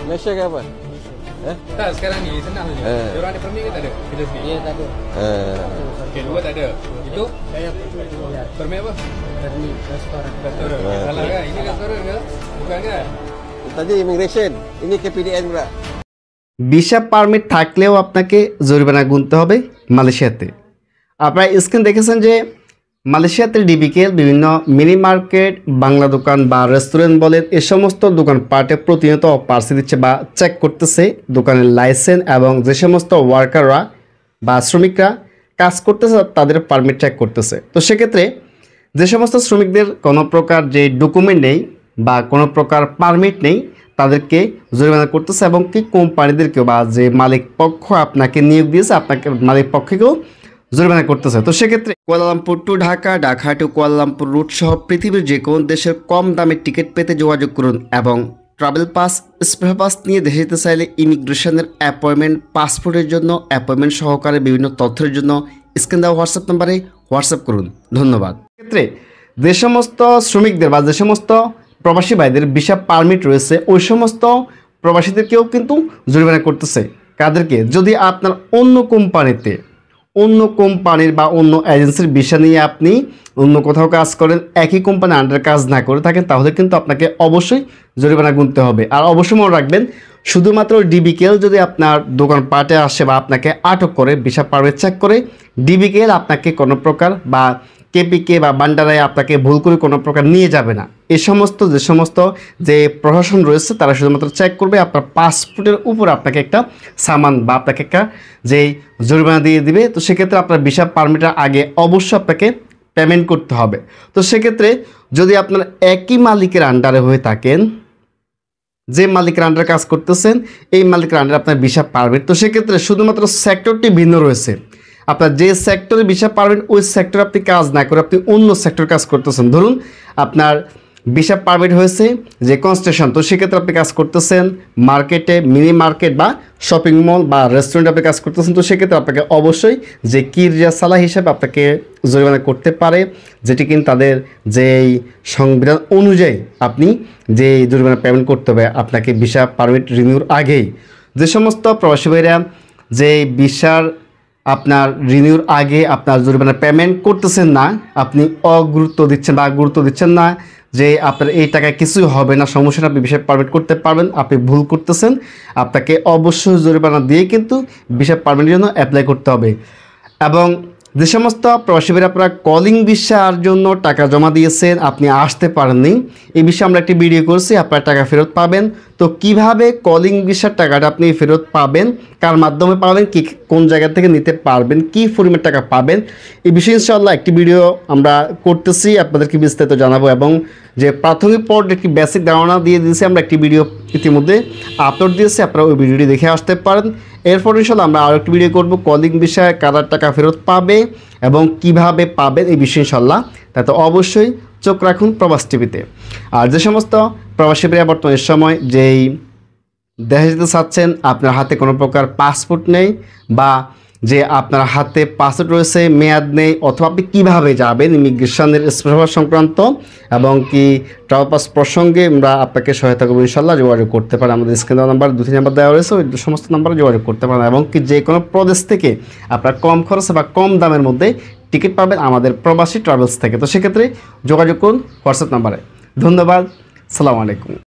Malaysia ke apa? Tak, sekarang ni senang je. Diorang ada permit ke tak ada? Kita sendiri? Dia tak ada. Okey, dua tak ada. Itu? Saya Permit apa? permit restoran. Restoran. Salah kan? Ini restoran ke? Bukan kan? Tadi immigration, ini KPDN pula. Visa permit থাকলেও আপনাকে জরিমানা গুনতে হবে মালয়েশিয়াতে। আপনারা screen দেখেছেন যে মালয়েশিয়াতে ডিবিকেল বিভিন্ন মিনি মার্কেট, বাংলা দোকান বা রেস্টুরেন্ট বলেন এ সমস্ত দোকানপাটে প্রতিনিয়ত পার্সি দিচ্ছে বা চেক করতেছে দোকানের লাইসেন্স এবং যে সমস্ত ওয়ার্কাররা বা শ্রমিকরা কাজ করতেছে তাদের পারমিট চেক করতেছে। তো সেক্ষেত্রে যে সমস্ত শ্রমিকদের কোনো প্রকার যে ডকুমেন্ট নেই বা কোনো প্রকার পারমিট নেই তাদেরকে জরিমানা করতেছে এবং কি কোম্পানিদেরকেও বা যে মালিক পক্ষ আপনাকে নিয়োগ দিয়েছে আপনাকে মালিক পক্ষকেও জরিমানা করতেছে। তো সেক্ষেত্রে Kuala Lumpur to Dhaka, Dhaka to Kuala Lumpur route সহ পৃথিবীর যে কোনো দেশের কম দামে টিকিট পেতে যোগাযোগ করুন এবং ট্রাভেল পাস, স্পেশাল পাস নিয়ে দেশে যেতে চাইলে ইমিগ্রেশনের অ্যাপয়েন্টমেন্ট, পাসপোর্টের জন্য অ্যাপয়েন্টমেন্ট সহকারে বিভিন্ন তথ্যের জন্য স্ক্রিন দেওয়া হোয়াটসঅ্যাপ নাম্বারে হোয়াটসঅ্যাপ করুন। ধন্যবাদ। ক্ষেত্রে যে সমস্ত শ্রমিকদের বা যে সমস্ত প্রবাসী ভাইদের ভিসা পারমিট রয়েছে ওই সমস্ত প্রবাসীদেরকেও কিন্তু জরিমানা করতেছে। কাদেরকে? যদি আপনার অন্য কোম্পানির বা অন্য এজেন্সির ভিসা নিয়ে আপনি অন্য কোথাও কাজ করেন, একই কোম্পানির আন্ডারে কাজ না করে থাকেন, তাহলে কিন্তু আপনাকে অবশ্যই জরিমানা গুনতে হবে। আর অবশ্যই মনে রাখবেন, শুধুমাত্র ডিবিকেল যদি আপনার দোকানপাটে আসে বা আপনাকে আটক করে ভিসা পারমিট চেক করে, ডিবিকেল আপনাকে কোনো প্রকার বা কেপিকে বা বান্ডারায় আপনাকে ভুল করে কোনো প্রকার নিয়ে যাবে না। এই সমস্ত যে প্রশাসন রয়েছে তারা শুধুমাত্র চেক করবে আপনার পাসপোর্টের উপর আপনাকে একটা সামান বা আপনাকে একটা যে জরিমানা দিয়ে দিবে। তো সেক্ষেত্রে আপনার ভিসা পারমিটের আগে অবশ্যই আপনাকে পেমেন্ট করতে হবে। তো সেক্ষেত্রে যদি আপনার একই মালিকের আন্ডারে হয়ে থাকেন, যে মালিকের আন্ডারে কাজ করতেছেন এই মালিকের আন্ডারে আপনার ভিসা পারমিট, তো সেক্ষেত্রে শুধুমাত্র সেক্টরটি ভিন্ন রয়েছে। আপনার যে সেক্টরে ভিসা পারমিট ওই সেক্টরে আপনি কাজ না করে আপনি অন্য সেক্টর কাজ করতেছেন। ধরুন আপনার ভিসা পারমিট হয়েছে যে কনস্ট্রাকশন, তো সেক্ষেত্রে আপনি কাজ করতেছেন মার্কেটে, মিনি মার্কেট বা শপিং মল বা রেস্টুরেন্টে আপনি কাজ করতেছেন। তো সেক্ষেত্রে আপনাকে অবশ্যই যে কিরিয়া সালা হিসাবে আপনাকে জরিমানা করতে পারে, যেটি কিন্তু তাদের যেই সংবিধান অনুযায়ী আপনি যে জরিমানা পেমেন্ট করতে হবে আপনাকে ভিসা পারমিট রিনিউর আগেই। যে সমস্ত প্রবাসী ভাইরা যে ভিসার আপনার রিনিউর আগে আপনার জরিমানা পেমেন্ট করতেছেন না, আপনি অগুরুত্ব দিচ্ছেন বা গুরুত্ব দিচ্ছেন না যে আপনার এই টাকায় কিছুই হবে না, সমস্যা আপনি ভিসা পারমিট করতে পারবেন, আপনি ভুল করতেছেন। আপনাকে অবশ্যই জরিমানা দিয়ে কিন্তু ভিসা পারমিটের জন্য অ্যাপ্লাই করতে হবে। এবং যে সমস্ত প্রবাসী ভাইরা আপনারা কলিং ভিসার জন্য টাকা জমা দিয়েছেন, আপনি আসতে পারেননি, এই বিষয়ে আমরা একটি ভিডিও করছি, আপনার টাকা ফেরত পাবেন। তো কিভাবে কলিং ভিসার টাকাটা আপনি ফেরত পাবেন, কার মাধ্যমে পাবেন, কি কোন জায়গা থেকে নিতে পারবেন, কি পরিমাণ টাকা পাবেন, এই বিষয়ে ইনশাআল্লাহ একটি ভিডিও আমরা করতেছি, আপনাদেরকে বিস্তারিত জানাবো। এবং যে প্রাথমিক পর্যায়ে একটি বেসিক ধারণা দিয়ে দিয়েছি, আমরা একটি ভিডিও ইতিমধ্যে আপলোড দিয়েছি, আপনারা ওই ভিডিওটি দেখে আসতে পারেন। এরপর ইনশাআল্লাহ আমরা আরও একটি ভিডিও করব কলিং বিষয়ে কারা টাকা ফেরত পাবে এবং কিভাবে পাবেন এই বিষয়ে ইনশাআল্লাহ। তাতে অবশ্যই চোখ রাখুন প্রবাস টিভিতে। আর যে সমস্ত প্রবাসী ভাইরা বর্তমানের সময় যেই দেশে যেতে চাচ্ছেন, আপনার হাতে কোনো প্রকার পাসপোর্ট নেই বা যে আপনার হাতে পাসপোর্ট রয়েছে মেয়াদ নেই, অথবা আপনি কীভাবে যাবেন ইমিগ্রেশনের স্পেশাল সংক্রান্ত এবং কি ট্রাভেল পাস প্রসঙ্গে আমরা আপনাকে সহায়তা করবো ইনশাআল্লাহ। যোগাযোগ করতে পারেন, আমাদের স্ক্রিনে দেওয়া নাম্বার 2-3 নাম্বার দেওয়া রয়েছে, ওই সমস্ত নাম্বারে যোগাযোগ করতে পারেন এবং কি যে কোনো প্রদেশ থেকে আপনার কম খরচে বা কম দামের মধ্যে টিকিট পাবেন আমাদের প্রবাসী ট্রাভেলস থেকে। তো সেক্ষেত্রে যোগাযোগ করুন হোয়াটসঅ্যাপ নাম্বারে। ধন্যবাদ, সালামু আলাইকুম।